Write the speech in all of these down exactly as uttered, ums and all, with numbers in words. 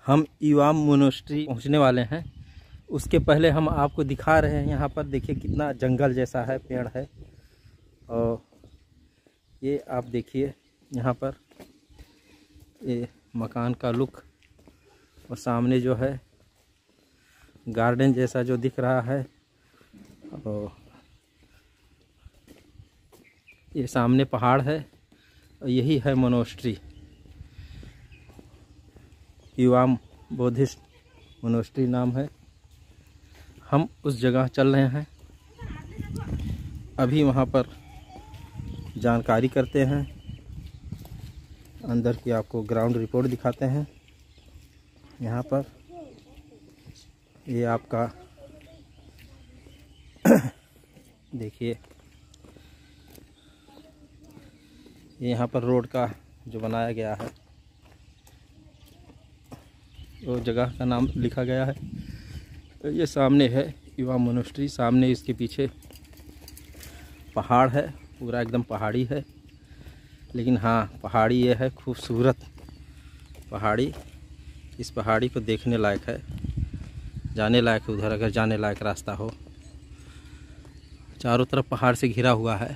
हम युवाम मोनेस्ट्री पहुंचने वाले हैं। उसके पहले हम आपको दिखा रहे हैं, यहाँ पर देखिए कितना जंगल जैसा है, पेड़ है। और ये आप देखिए यहाँ पर ये मकान का लुक, और सामने जो है गार्डन जैसा जो दिख रहा है। और ये सामने पहाड़ है, और यही है मोनेस्ट्री, युवाम बुद्धिस्ट मोनेस्ट्री नाम है। हम उस जगह चल रहे हैं, अभी वहाँ पर जानकारी करते हैं, अंदर की आपको ग्राउंड रिपोर्ट दिखाते हैं। यहाँ पर ये आपका देखिए, ये यहाँ पर रोड का जो बनाया गया है, वो जगह का नाम लिखा गया है। तो ये सामने है युवाम मोनेस्ट्री, सामने इसके पीछे पहाड़ है, पूरा एकदम पहाड़ी है। लेकिन हाँ, पहाड़ी ये है खूबसूरत पहाड़ी। इस पहाड़ी को देखने लायक है, जाने लायक है उधर, अगर जाने लायक रास्ता हो। चारों तरफ पहाड़ से घिरा हुआ है।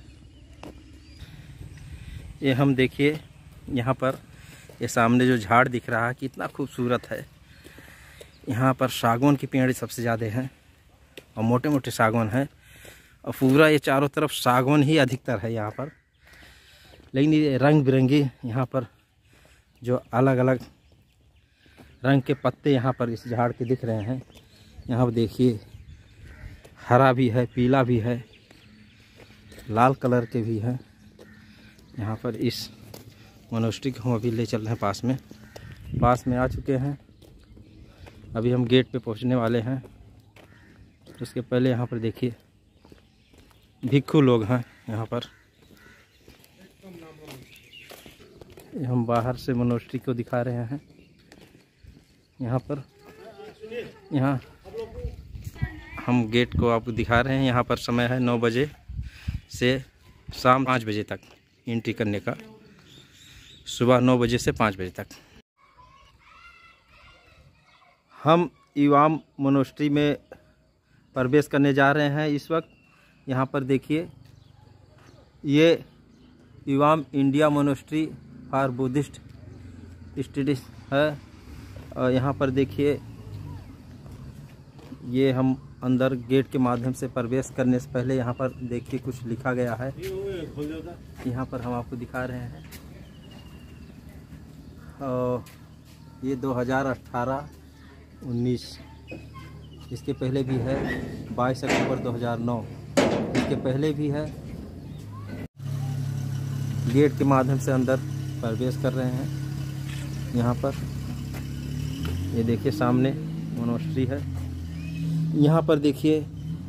ये हम देखिए यहाँ पर ये सामने जो झाड़ दिख रहा है कितना खूबसूरत है। यहाँ पर सागवान की पेड़ सबसे ज़्यादा हैं, और मोटे मोटे सागवान हैं, और पूरा ये चारों तरफ सागवान ही अधिकतर है यहाँ पर। लेकिन ये रंग बिरंगी यहाँ पर जो अलग अलग रंग के पत्ते यहाँ पर इस झाड़ के दिख रहे हैं। यहाँ पर देखिए हरा भी है, पीला भी है, लाल कलर के भी हैं। यहाँ पर इस मोनेस्ट्री को हम अभी ले चल रहे हैं, पास में पास में आ चुके हैं। अभी हम गेट पे पहुँचने वाले हैं। उसके पहले यहाँ पर देखिए भिक्षु लोग हैं यहाँ पर। हम बाहर से मोनेस्ट्री को दिखा रहे हैं। यहाँ पर यहाँ हम गेट को आपको दिखा रहे हैं। यहाँ पर समय है नौ बजे से शाम पाँच बजे तक एंट्री करने का, सुबह नौ बजे से पाँच बजे तक। हम युवाम मोनेस्ट्री में प्रवेश करने जा रहे हैं इस वक्त। यहाँ पर देखिए ये युवाम India monastery for Buddhist studies है। और यहाँ पर देखिए ये हम अंदर गेट के माध्यम से प्रवेश करने से पहले यहाँ पर देखिए कुछ लिखा गया है। यहाँ पर हम आपको दिखा रहे हैं। और ये दो हज़ार अठारह उन्नीस, इसके पहले भी है बाईस अक्टूबर दो हज़ार नौ, इसके पहले भी है। गेट के माध्यम से अंदर प्रवेश कर रहे हैं। यहाँ पर ये देखिए सामने मोनेस्ट्री है। यहाँ पर देखिए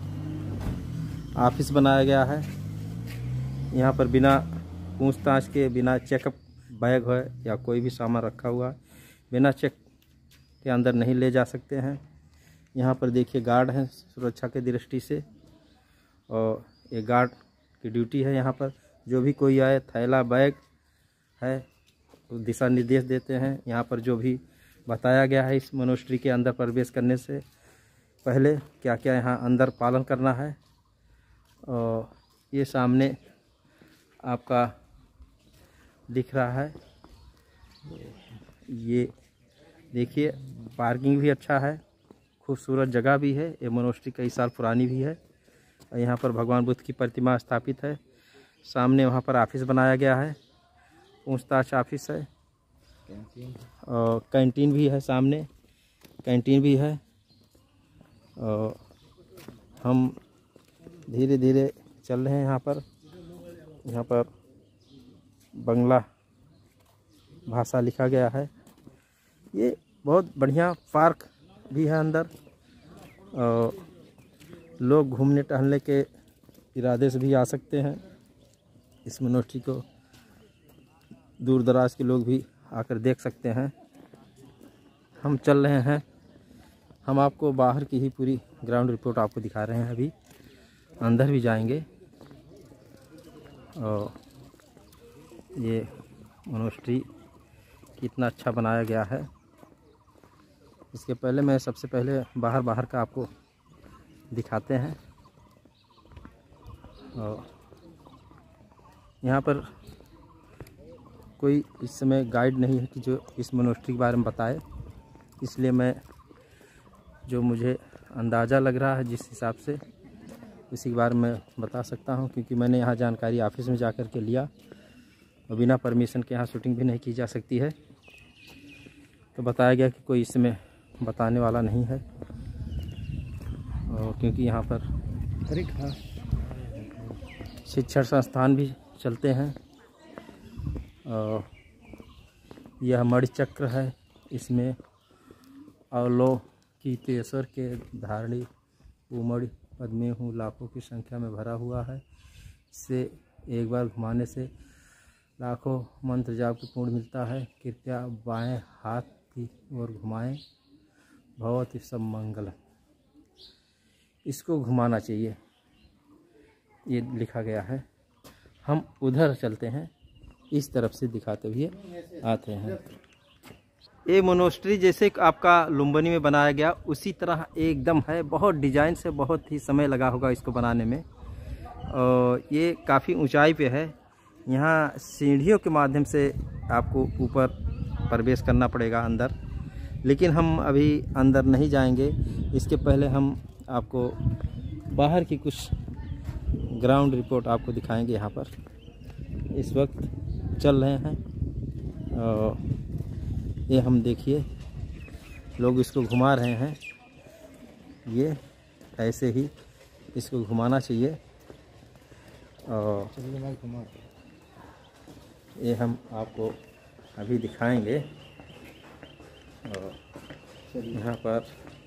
ऑफिस बनाया गया है। यहाँ पर बिना पूछताछ के, बिना चेकअप बैग है या कोई भी सामान रखा हुआ है, बिना चेक के अंदर नहीं ले जा सकते हैं। यहाँ पर देखिए गार्ड हैं सुरक्षा के दृष्टि से, और ये गार्ड की ड्यूटी है। यहाँ पर जो भी कोई आए, थैला बैग है, तो दिशा निर्देश देते हैं। यहाँ पर जो भी बताया गया है इस मोनेस्ट्री के अंदर प्रवेश करने से पहले क्या क्या यहाँ अंदर पालन करना है। और ये सामने आपका दिख रहा है, ये देखिए पार्किंग भी अच्छा है, खूबसूरत जगह भी है। ये मोनेस्ट्री कई साल पुरानी भी है। और यहाँ पर भगवान बुद्ध की प्रतिमा स्थापित है। सामने वहाँ पर ऑफिस बनाया गया है, पूछताछ ऑफिस है। और कैंटीन भी है, सामने कैंटीन भी है। और हम धीरे धीरे चल रहे हैं। यहाँ पर यहाँ पर बंगला भाषा लिखा गया है। ये बहुत बढ़िया पार्क भी है अंदर, और लोग घूमने टहलने के इरादे से भी आ सकते हैं। इस मोनेस्ट्री को दूर दराज के लोग भी आकर देख सकते हैं। हम चल रहे हैं, हम आपको बाहर की ही पूरी ग्राउंड रिपोर्ट आपको दिखा रहे हैं। अभी अंदर भी जाएंगे। और ये मोनेस्ट्री कितना अच्छा बनाया गया है। इसके पहले मैं सबसे पहले बाहर बाहर का आपको दिखाते हैं। और यहाँ पर कोई इस समय गाइड नहीं है कि जो इस मोनेस्ट्री के बारे में बताए, इसलिए मैं जो मुझे अंदाज़ा लग रहा है जिस हिसाब से उसी के बारे में बता सकता हूँ, क्योंकि मैंने यहाँ जानकारी ऑफिस में जा कर के लिया और बिना परमिशन के यहाँ शूटिंग भी नहीं की जा सकती है। तो बताया गया कि कोई इसमें बताने वाला नहीं है, और क्योंकि यहाँ पर शिक्षण संस्थान भी चलते हैं। और यह मणिचक्र है, इसमें अवलोकितेश्वर के धारणी उमड़ पद्मे हूँ लाखों की संख्या में भरा हुआ है। इससे एक बार घुमाने से लाखों मंत्र जाप की पूर्ण मिलता है। कृपया बाएं हाथ की ओर घुमाएं, भवति सब मंगल। इसको घुमाना चाहिए, ये लिखा गया है। हम उधर चलते हैं, इस तरफ से दिखाते हुए आते हैं। ये मोनेस्ट्री जैसे आपका लुम्बिनी में बनाया गया उसी तरह एकदम है। बहुत डिजाइन से बहुत ही समय लगा होगा इसको बनाने में। और ये काफ़ी ऊंचाई पे है। यहाँ सीढ़ियों के माध्यम से आपको ऊपर प्रवेश करना पड़ेगा अंदर, लेकिन हम अभी अंदर नहीं जाएंगे। इसके पहले हम आपको बाहर की कुछ ग्राउंड रिपोर्ट आपको दिखाएंगे। यहाँ पर इस वक्त चल रहे हैं और ये हम देखिए लोग इसको घुमा रहे हैं। ये ऐसे ही इसको घुमाना चाहिए। और ये हम आपको अभी दिखाएंगे। और यहाँ पर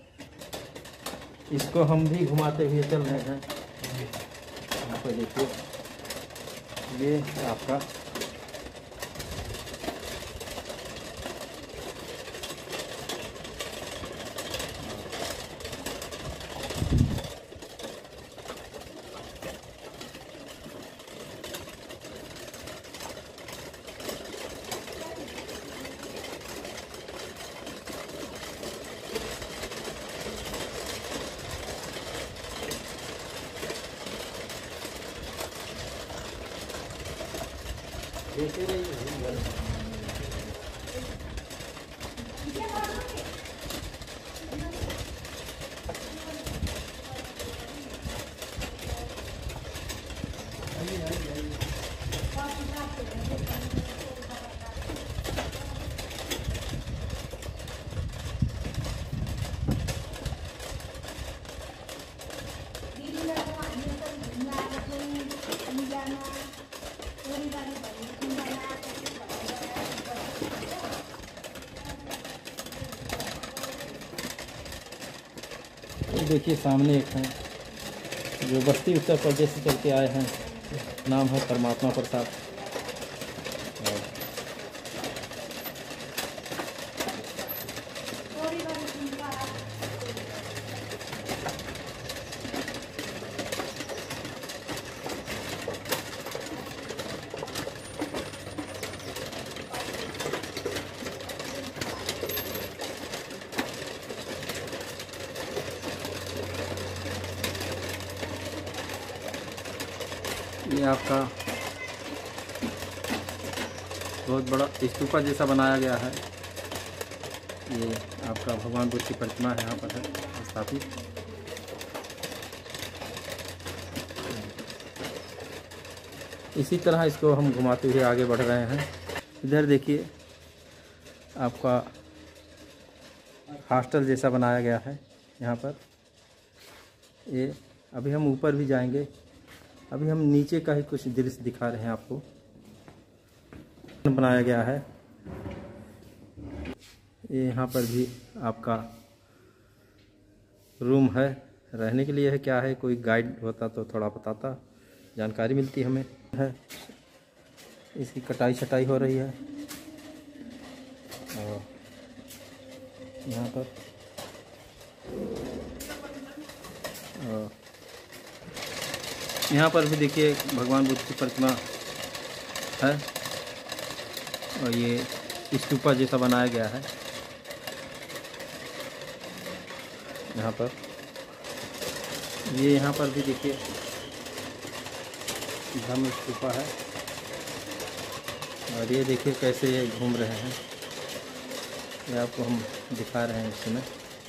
इसको हम भी घुमाते हुए चल रहे हैं। यहाँ पर देखिए ये आपका देखे रहिए। देखिए सामने एक है जो बस्ती उत्तर प्रदेश से चल के आए हैं, नाम है परमात्मा प्रसाद। ये आपका बहुत बड़ा स्तूपा जैसा बनाया गया है। ये आपका भगवान बुद्ध की प्रतिमा है यहाँ पर है स्थापित। इसी तरह इसको हम घुमाते हुए आगे बढ़ रहे हैं। इधर देखिए आपका हॉस्टल जैसा बनाया गया है यहाँ पर। ये अभी हम ऊपर भी जाएंगे। अभी हम नीचे का ही कुछ दृश्य दिखा रहे हैं आपको। बनाया गया है ये, यहाँ पर भी आपका रूम है रहने के लिए है। क्या है, कोई गाइड होता तो थोड़ा बताता, जानकारी मिलती हमें है। इसकी कटाई छटाई हो रही है और यहाँ पर और यहाँ पर भी देखिए भगवान बुद्ध की प्रतिमा है और ये स्तूपा जैसा बनाया गया है। यहाँ पर। ये यहाँ पर भी देखिए धम्म स्तूपा है, और ये देखिए कैसे ये घूम रहे हैं, ये आपको हम दिखा रहे हैं इसमें।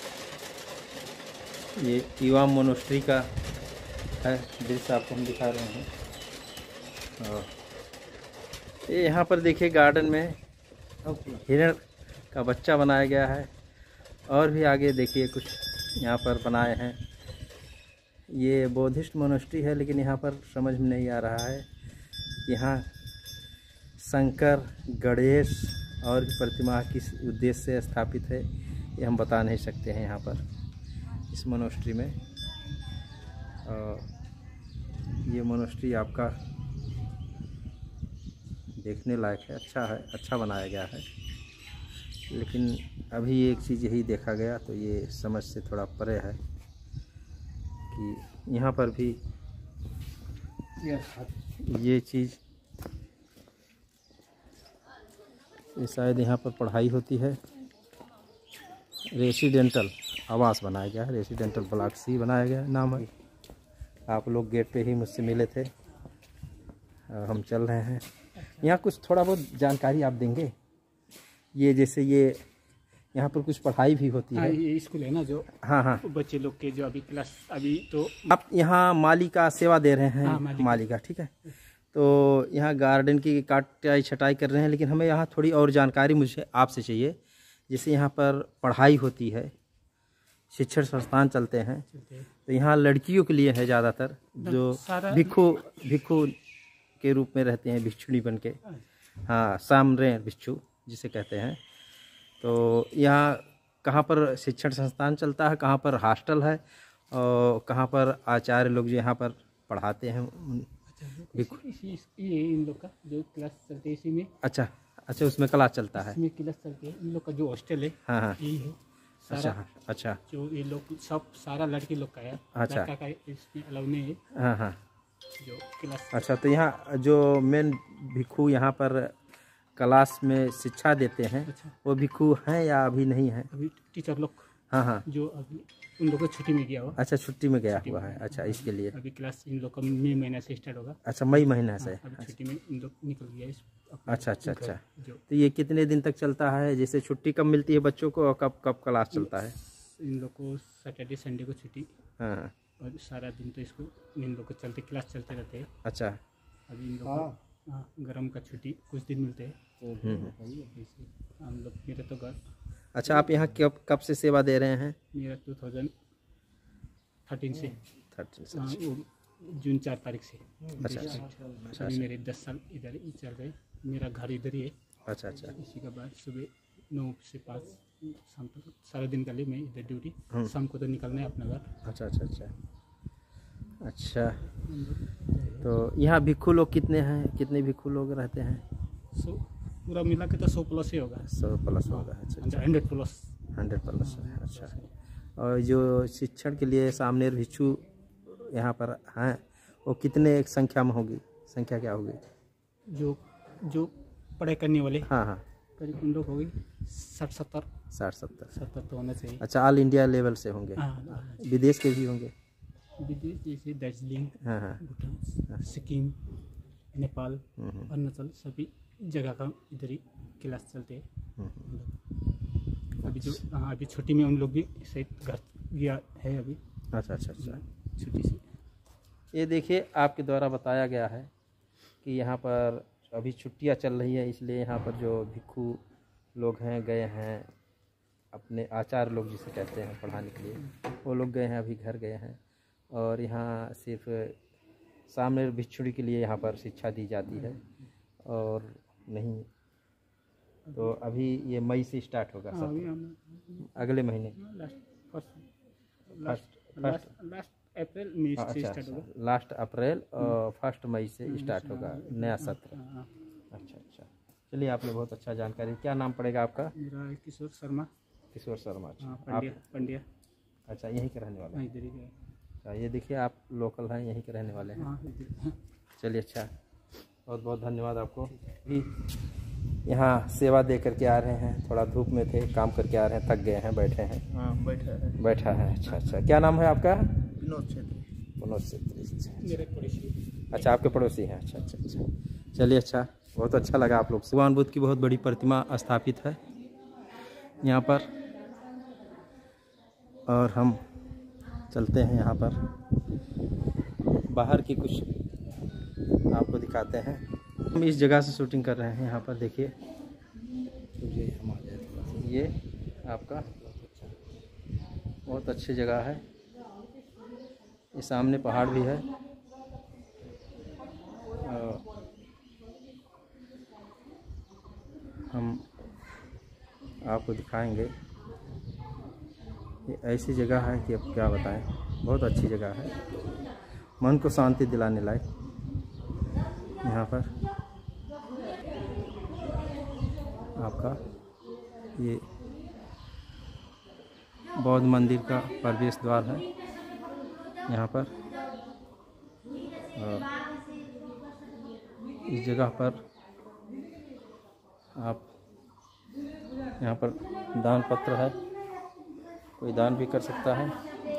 ये इवाम मोनेस्ट्री का है दृश्य आपको हम दिखा रहे हैं। और ये यहाँ पर देखिए गार्डन में हिरण का बच्चा बनाया गया है, और भी आगे देखिए कुछ यहाँ पर बनाए हैं। ये बौद्धिस्ट मोनेस्ट्री है, लेकिन यहाँ पर समझ में नहीं आ रहा है। यहाँ शंकर, गणेश और भी प्रतिमा किस उद्देश्य से स्थापित है ये हम बता नहीं सकते हैं यहाँ पर इस मोनेस्ट्री में। और ये मोनेस्ट्री आपका देखने लायक है, अच्छा है, अच्छा बनाया गया है। लेकिन अभी एक चीज़ यही देखा गया, तो ये समझ से थोड़ा परे है कि यहाँ पर भी ये चीज़, ये शायद यहाँ पर पढ़ाई होती है। रेसिडेंटल आवास बनाया गया है, रेसिडेंटल ब्लॉक सी बनाया गया नाम है। आप लोग गेट पे ही मुझसे मिले थे, और हम चल रहे हैं। यहाँ कुछ थोड़ा बहुत जानकारी आप देंगे? ये जैसे ये यहाँ पर कुछ पढ़ाई भी होती हाँ, है। ये स्कूल है ना जो हाँ हाँ बच्चे लोग के जो अभी क्लास अभी तो आप यहाँ माली का सेवा दे रहे हैं। हाँ, माली माली का, ठीक है। तो यहाँ गार्डन की काटाई छटाई कर रहे हैं, लेकिन हमें यहाँ थोड़ी और जानकारी मुझे आपसे चाहिए। जैसे यहाँ पर पढ़ाई होती है, शिक्षण संस्थान चलते हैं, तो यहाँ लड़कियों के लिए है ज़्यादातर, जो भिक्षु भिक्षु के रूप में रहते हैं, भिक्षुणी बन के। हाँ, सामरे भिक्षु जिसे कहते हैं। तो यहाँ कहाँ पर शिक्षण संस्थान चलता है, कहाँ पर हॉस्टल है, और कहाँ पर आचार्य लोग जो यहाँ पर पढ़ाते हैं भिक्षु? ये इन लोग का जो क्लास चलते है इसी में। अच्छा अच्छा, उसमें क्लास चलता है, इसमें क्लास चलते है। इन लोग का जो हॉस्टल है, हाँ हाँ, यही है अच्छा अच्छा, जो ये लोग सब सारा लड़की लोग का है, अच्छा, लड़का का इसमें अलाउ नहीं है। हाँ हाँ, जो क्लास, अच्छा। तो यहाँ जो मेन भिक्षु यहाँ पर क्लास में शिक्षा देते हैं, अच्छा, वो भिक्षु हैं या अभी नहीं है? अभी टीचर लोग, हाँ हाँ, जो अभी उन लोग को छुट्टी में गया हुआ। अच्छा, छुट्टी में गया हुआ है, अच्छा, इसके लिए। अभी क्लास इन लोग का मई महीने से स्टार्ट होगा। अच्छा, मई महीने से। अभी छुट्टी में इन लोग निकल गया इस। अच्छा अच्छा अच्छा। जो तो ये कितने दिन तक चलता है? जैसे छुट्टी कब मिलती है बच्चों को, और कब कब क्लास चलता है? इन लोग को सैटरडे संडे को छुट्टी, हाँ, और सारा दिन तो इसको इन लोग को चलते क्लास चलते रहते हैं। अच्छा, अभी इन लोग को हाँ, गरम का छुट्टी कुछ दिन मिलते हैं। ऐसे हम लोग, मेरे तो घर, अच्छा। आप यहाँ कब कब से सेवा दे रहे हैं? मेरा टू थाउजेंड थर्टीन से, थर्टीन से। हाँ, वो जून चार तारीख से। अच्छा अच्छा, अभी मेरे दस साल इधर ही चल गए। मेरा घर इधर ही है। अच्छा अच्छा, इसी के बाद सुबह नौ से पाँच शाम तक सारा दिन का लिए मैं इधर ड्यूटी, शाम को तो निकलना है अपना घर। अच्छा अच्छा अच्छा अच्छा। तो यहाँ भिक्षु लोग कितने हैं, कितने भिक्षु लोग रहते हैं? सो पूरा मिला के तो सौ प्लस ही होगा। सौ प्लस होगा, अच्छा, हंड्रेड प्लस, हंड्रेड प्लस है, अच्छा। और जो शिक्षण के लिए सामने भिक्षु यहाँ पर हैं, वो कितने संख्या में होगी, संख्या क्या होगी? जो जो पढ़ाई करने वाले, हाँ हाँ, करीब उन लोग होगी साठ सत्तर साठ सत्तर सत्तर तो होना चाहिए। अच्छा, ऑल इंडिया लेवल से होंगे? हाँ, विदेश के भी होंगे? विदेश जैसे दार्जिलिंग, हाँ हाँ, भूटान, सिक्किम, नेपाल, अरुणाचल, सभी जगह का इधर ही क्लास चलते हैं। अभी जो हाँ, अभी छुट्टी में उन लोग भी शायद घर गया है अभी। अच्छा अच्छा अच्छा, छुट्टी से। ये देखिए आपके द्वारा बताया गया है कि यहाँ पर अभी छुट्टियाँ चल रही है, इसलिए यहाँ पर जो भिक्षु लोग हैं गए हैं, अपने आचार्य लोग जिसे कहते हैं पढ़ाने के लिए, वो लोग गए हैं, अभी घर गए हैं। और यहाँ सिर्फ सामने भिक्षुणी के लिए यहाँ पर शिक्षा दी जाती है, और नहीं तो अभी ये मई से स्टार्ट होगा सब, अगले महीने फर्स्ट फर्स्ट लास्ट अप्रैल में से अच्छा, स्टार्ट होगा। लास्ट अप्रैल और फर्स्ट मई से स्टार्ट होगा नया सत्र। हाँ, अच्छा अच्छा, चलिए, आपने बहुत अच्छा जानकारी। क्या नाम पड़ेगा आपका? मेरा है किशोर शर्मा। किशोर शर्मा, अच्छा। हाँ, आप पंड्या पंड्या अच्छा यहीं के रहने वाले हाँ, हैं? इधर ही है। अच्छा, ये देखिए आप लोकल हैं, यहीं के रहने वाले हैं। हाँ, इधर। चलिए, अच्छा, बहुत बहुत धन्यवाद आपको भी। यहाँ सेवा दे करके आ रहे हैं, थोड़ा धूप में थे, काम करके आ रहे हैं, थक गए हैं, बैठे हैं। हाँ बैठा है। बैठा है, अच्छा अच्छा। क्या नाम है आपका? विनोद छेत्री। विनोद छेत्री। मेरे पड़ोसी। अच्छा, आपके पड़ोसी हैं, अच्छा अच्छा अच्छा। चलिए, अच्छा, बहुत अच्छा लगा आप लोग। भगवान बुद्ध की बहुत बड़ी प्रतिमा स्थापित है यहाँ पर, और हम चलते हैं यहाँ पर बाहर की कुछ आपको दिखाते हैं। हम इस जगह से शूटिंग कर रहे हैं। यहाँ पर देखिए, ये आपका बहुत अच्छी जगह है। ये सामने पहाड़ भी है, और हम आपको दिखाएंगे। ये ऐसी जगह है कि अब क्या बताएं, बहुत अच्छी जगह है, मन को शांति दिलाने लायक। यहाँ पर आपका ये बौद्ध मंदिर का प्रवेश द्वार है यहाँ पर, और इस जगह पर आप यहाँ पर दान पत्र है, कोई दान भी कर सकता है।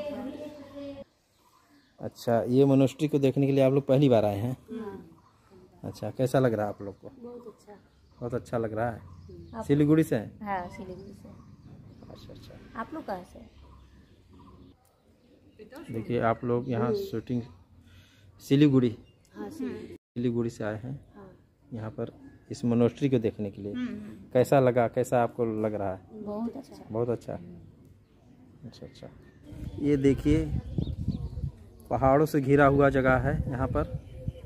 अच्छा, ये मोनेस्ट्री को देखने के लिए आप लोग पहली बार आए हैं? अच्छा, कैसा लग रहा है आप लोग को? बहुत अच्छा। बहुत अच्छा लग रहा है। सिलीगुड़ी से हैं? हाँ, सिलीगुड़ी से। अच्छा अच्छा। आप लोग कहाँ से? देखिए, आप लोग यहाँ शूटिंग सिलीगुड़ी हाँ, सिलीगुड़ी से आए हैं हाँ। यहाँ पर इस मोनेस्ट्री को देखने के लिए। कैसा लगा, कैसा आपको लग रहा है? बहुत अच्छा। बहुत अच्छा। अच्छा अच्छा। ये देखिए, पहाड़ों से घिरा हुआ जगह है यहाँ पर।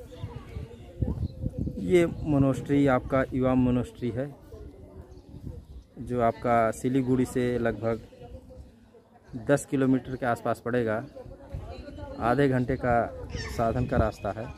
ये मोनेस्ट्री आपका युवा मोनेस्ट्री है, जो आपका सिलीगुड़ी से लगभग दस किलोमीटर के आसपास पड़ेगा। आधे घंटे का साधन का रास्ता है।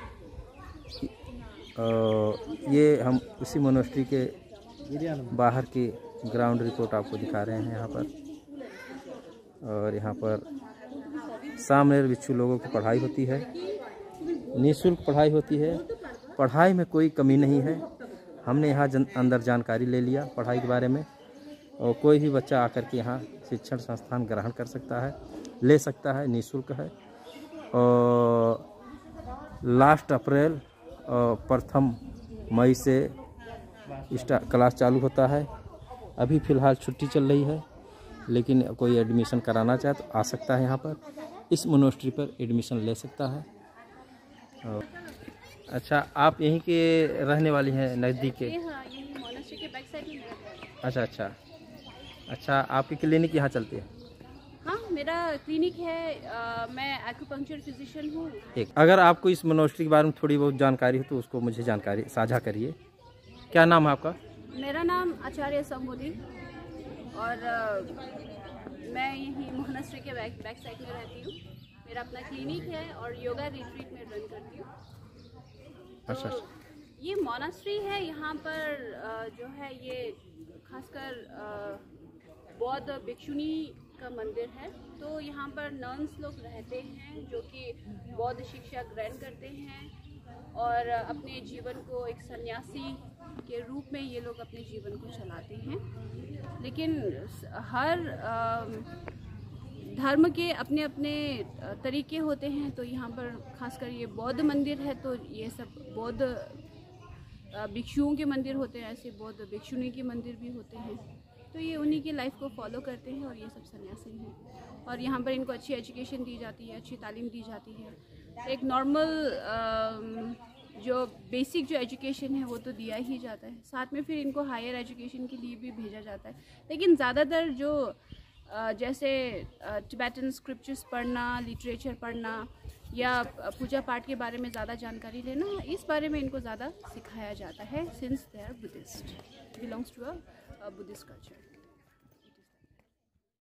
और ये हम उसी मोनेस्ट्री के बाहर की ग्राउंड रिपोर्ट आपको दिखा रहे हैं यहाँ पर। और यहाँ पर सामने बिच्छू लोगों की पढ़ाई होती है, निःशुल्क पढ़ाई होती है। पढ़ाई में कोई कमी नहीं है। हमने यहाँ जन, अंदर जानकारी ले लिया पढ़ाई के बारे में, और कोई भी बच्चा आकर के यहाँ शिक्षण संस्थान ग्रहण कर सकता है, ले सकता है, निःशुल्क है। और लास्ट अप्रैल और प्रथम मई से स्टार्ट क्लास चालू होता है। अभी फ़िलहाल छुट्टी चल रही है, लेकिन कोई एडमिशन कराना चाहे तो आ सकता है यहाँ पर, इस मोनेस्ट्री पर एडमिशन ले सकता है। और अच्छा, आप यहीं के रहने वाली हैं, नज़दीक के? हाँ, यही मोनेस्ट्री के बैक साइड में मेरा घर है। अच्छा अच्छा अच्छा। आपकी क्लिनिक यहाँ चलती है? हाँ, मेरा क्लिनिक है। आ, मैं एक्यूपंक्चर फिजिशियन हूँ। एक अगर आपको इस मोनेस्ट्री के बारे में थोड़ी बहुत जानकारी हो तो उसको मुझे जानकारी साझा करिए। क्या नाम है आपका? मेरा नाम आचार्य संबोधि, और आ, मैं यही मोनेस्ट्री के बैक बैक साइड में रहती हूँ। मेरा अपना क्लिनिक है और योगा रिट्रीट में रन करती हूँ। अच्छा तो ये मोनेस्ट्री है, यहाँ पर आ, जो है ये खासकर बौद्ध भिक्षुनी का मंदिर है। तो यहाँ पर नन्स लोग रहते हैं जो कि बौद्ध शिक्षा ग्रहण करते हैं, और अपने जीवन को एक सन्यासी के रूप में ये लोग अपने जीवन को चलाते हैं। लेकिन हर धर्म के अपने अपने तरीके होते हैं। तो यहाँ पर खासकर ये बौद्ध मंदिर है, तो ये सब बौद्ध भिक्षुओं के मंदिर होते हैं, ऐसे बौद्ध भिक्षुनी के मंदिर भी होते हैं। तो ये उन्हीं की लाइफ को फॉलो करते हैं, और ये सब सन्यासी हैं। और यहाँ पर इनको अच्छी एजुकेशन दी जाती है, अच्छी तालीम दी जाती है। एक नॉर्मल जो बेसिक जो एजुकेशन है वो तो दिया ही जाता है, साथ में फिर इनको हायर एजुकेशन के लिए भी भेजा जाता है। लेकिन ज़्यादातर जो जैसे टिबेटन स्क्रिप्चर्स पढ़ना, लिटरेचर पढ़ना, या पूजा पाठ के बारे में ज़्यादा जानकारी लेना, इस बारे में इनको ज़्यादा सिखाया जाता है, since they are Buddhist, belongs to a Buddhist culture.